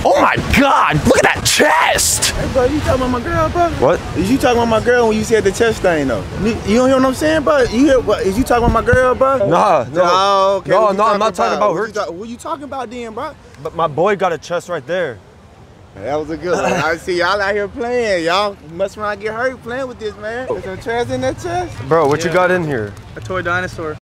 Oh my God, look at that chest. Hey, bro, you talking about my girl, bro? What? Is you talking about my girl when you said the chest thing, though? You don't hear what I'm saying, bro? You hear what? Is you talking about my girl, bro? Nah, no. Oh, okay. No, I'm not talking about her. What you talking about then, bro? But my boy got a chest right there. That was a good one. I see y'all out here playing. Y'all must around get hurt playing with this, man. There's some trash in that chest? Bro, what you got in here? A toy dinosaur.